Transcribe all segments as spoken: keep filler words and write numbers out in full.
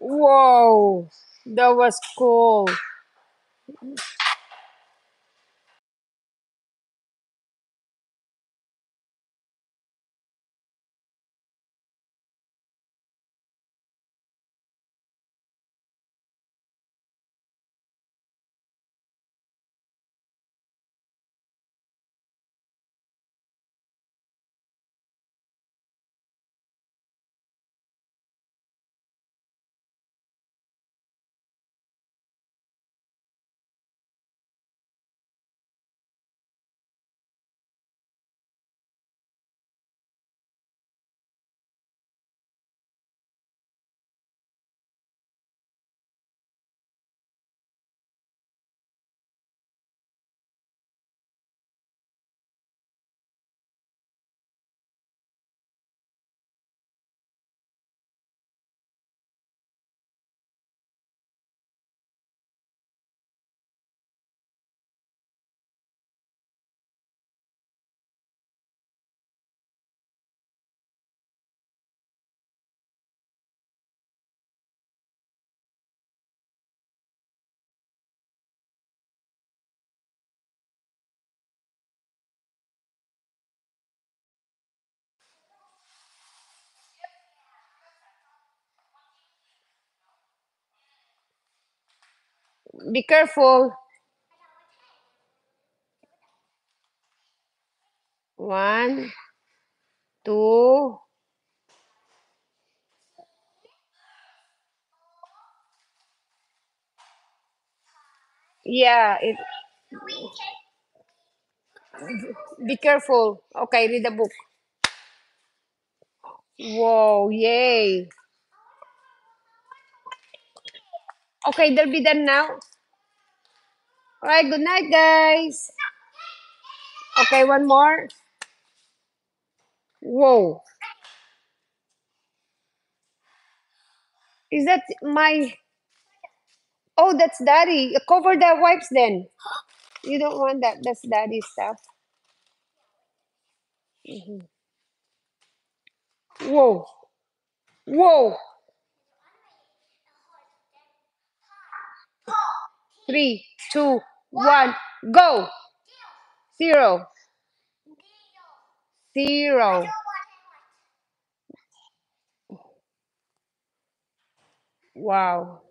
Whoa, that was cool. Be careful. One, two. Yeah, it, be careful. Okay, read the book. Whoa, yay. Okay, they'll be done now. All right, good night, guys. Okay, one more. Whoa. Is that my... Oh, that's daddy. Cover the wipes then. You don't want that. That's daddy stuff. Mhm. Whoa. Whoa. Three, two, one, go. Zero. Zero. Wow.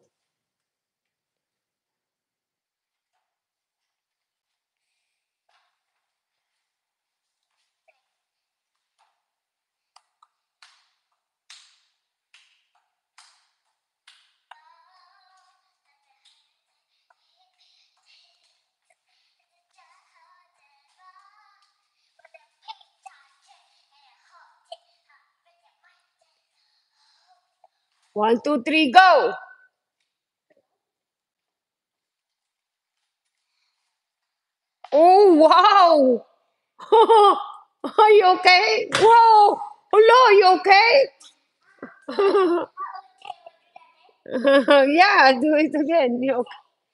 One, two, three, go. Oh, wow. Are you okay? Whoa. Hello, are you okay? Yeah, do it again. You okay?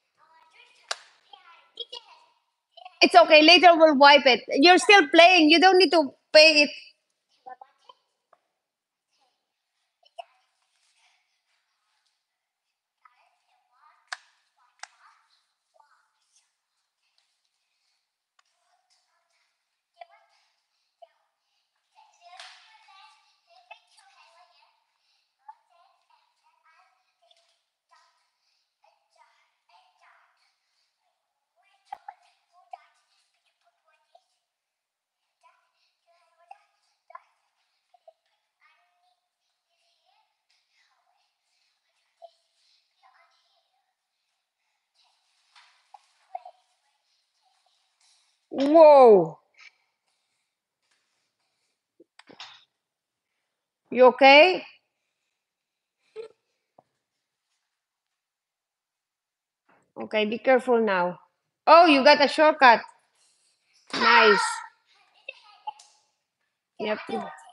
It's okay. Later we'll wipe it. You're still playing. You don't need to pay it. Whoa. You okay? Okay, be careful now. Oh, you got a shortcut. Nice. Yep.